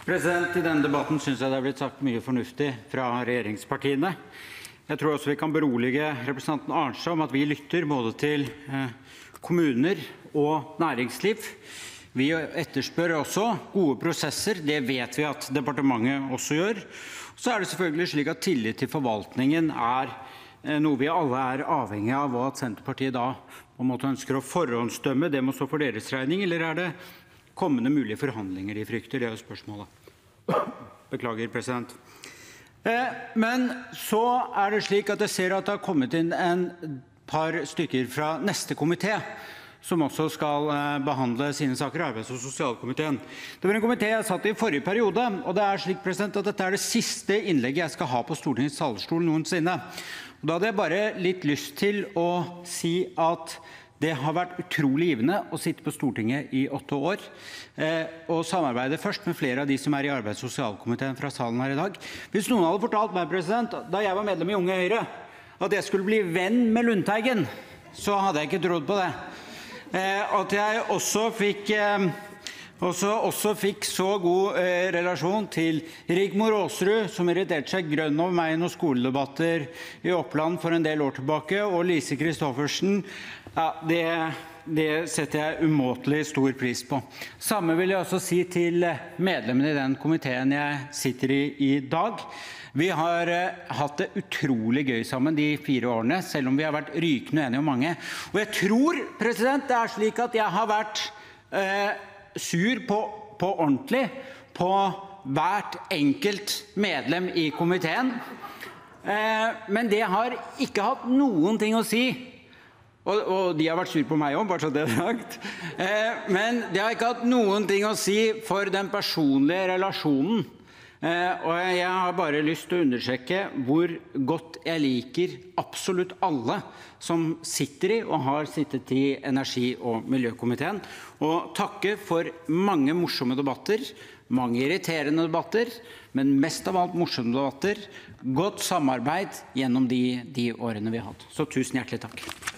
I denne debatten synes jeg det har blitt sagt mye fornuftig fra regjeringspartiene. Jeg tror også vi kan berolige representanten Arnstad om at vi lytter både til kommuner og næringsliv. Vi etterspør også gode prosesser, det vet vi at departementet også gjør. Så det selvfølgelig slik at tillit til forvaltningen noe vi alle avhengig av, og at Senterpartiet da på en måte ønsker å forhåndsdømme, det må stå for deres regning, eller det kommende mulige forhandlinger de frykter? Det jo spørsmålet. Beklager, president. Men så det slik at jeg ser at det har kommet inn en par stykker fra neste komité, som også skal behandle sine saker, arbeids- og sosialkomiteen. Det var en komité jeg satt i forrige periode, og det slik, president, at dette det siste innlegget jeg skal ha på Stortingets talerstol noensinne. Og da hadde jeg bare litt lyst til å si at det har vært utrolig givende å sitte på Stortinget i 8 år, og samarbeide først med flere av de som i arbeids- og sosialkomiteen fra salen her i dag. Hvis noen hadde fortalt meg, president, da jeg var medlem i Unge Høyre, at jeg skulle bli venn med Lundteigen, så hadde jeg ikke trodd på det. At jeg også fikk så god relasjon til Rigmor Aasrud, som irriterte seg grønn over meg i noen skoledebatter i Oppland for en del år tilbake, og Lise Kristoffersen, det setter jeg umåtelig stor pris på. Samme vil jeg også si til medlemmene i den komiteen jeg sitter i dag. Vi har hatt det utrolig gøy sammen de 4 årene, selv om vi har vært rykende enige om mange. Og jeg tror, president, det slik at jeg har vært sur på ordentlig på hvert enkelt medlem i komiteen. Men det har ikke hatt noen ting å si. Og de har vært sur på meg også, bare så det sagt. Men det har ikke hatt noen ting å si for den personlige relasjonen. Og jeg har bare lyst til å understreke hvor godt jeg liker absolutt alle som sitter i og har sittet i energi- og miljøkomiteen, og takke for mange morsomme debatter, mange irriterende debatter, men mest av alt morsomme debatter, godt samarbeid gjennom de årene vi har hatt. Så tusen hjertelig takk.